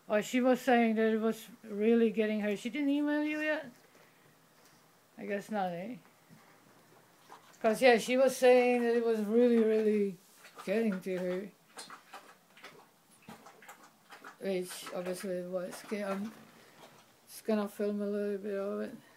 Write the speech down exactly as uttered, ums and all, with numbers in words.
Oh, she was saying that it was really getting her. She didn't email you yet? I guess not, eh? Because, yeah, she was saying that it was really, really getting to her. Which, obviously, it was. Okay, I'm just gonna film a little bit of it.